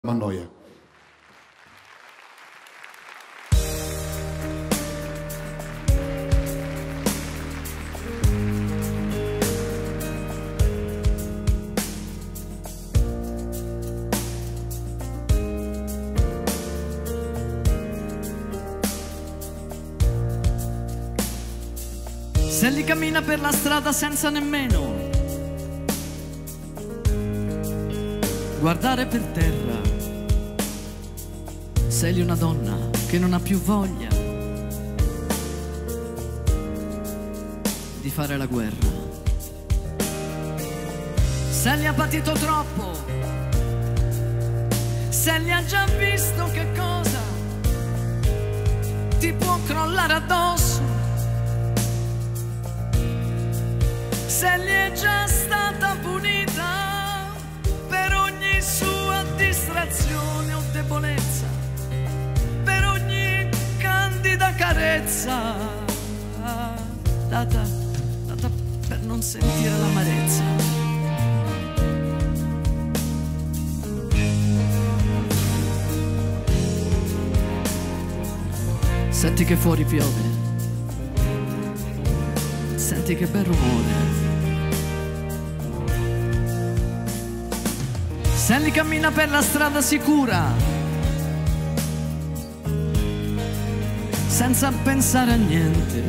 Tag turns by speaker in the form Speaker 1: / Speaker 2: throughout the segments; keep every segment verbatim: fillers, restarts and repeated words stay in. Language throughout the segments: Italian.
Speaker 1: Mannoia.
Speaker 2: Se li cammina per la strada senza nemmeno guardare per terra, sei una donna che non ha più voglia di fare la guerra. Se li ha patito troppo, se li ha già visto che cosa ti può crollare addosso, se gli è già stata punita per ogni sua distrazione o debolezza, per ogni candida carezza data, data per non sentire l'amarezza. Senti che fuori piove, senti che bel rumore. Sally cammina per la strada sicura, senza pensare a niente.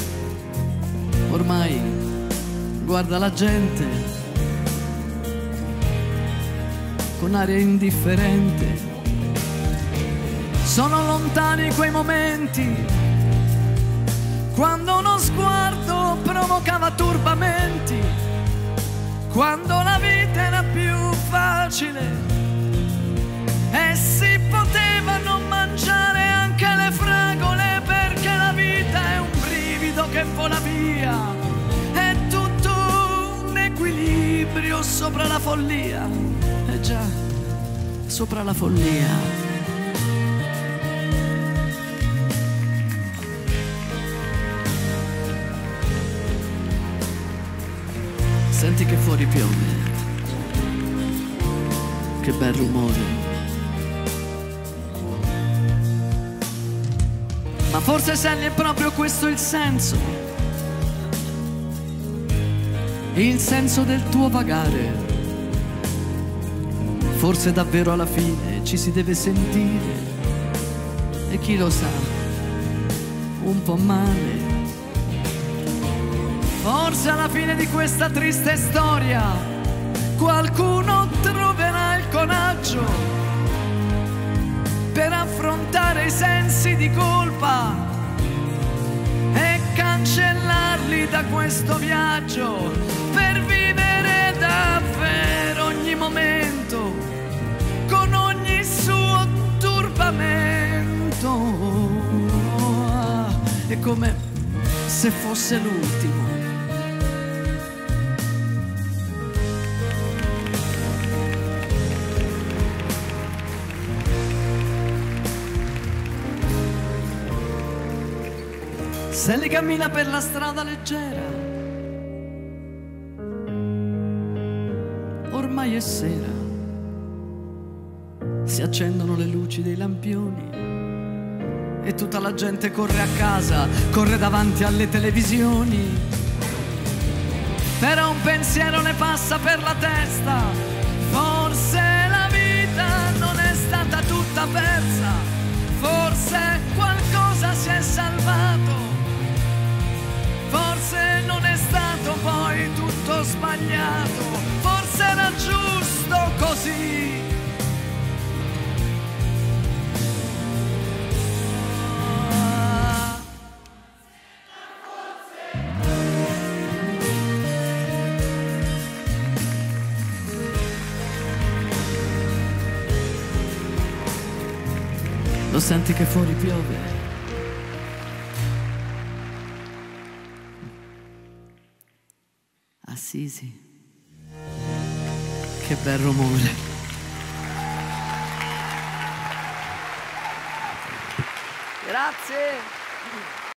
Speaker 2: Ormai guarda la gente con aria indifferente. Sono lontani quei momenti quando uno sguardo provocava turbamenti, quando la vita era più facile e si potevano mangiare anche le fragole, perché la vita è un brivido che vola via, è tutto un equilibrio sopra la follia, eh già, sopra la follia. Senti che fuori piove, che bel rumore. Ma forse Sally è proprio questo il senso, il senso del tuo vagare. Forse davvero alla fine ci si deve sentire, e chi lo sa, un po' male. Forse alla fine di questa triste storia qualcuno troverà il coraggio per affrontare i sensi di colpa e cancellarli da questo viaggio, per vivere davvero ogni momento con ogni suo turbamento. È come se fosse l'ultimo. Sally cammina per la strada leggera, ormai è sera, si accendono le luci dei lampioni e tutta la gente corre a casa, corre davanti alle televisioni. Però un pensiero le passa per la testa: forse la vita non è stata tutta persa, forse qualcosa si è salvato, forse non è stato poi tutto sbagliato, forse era giusto così. Lo senti che fuori piove? Assisi, che bel rumore. Grazie.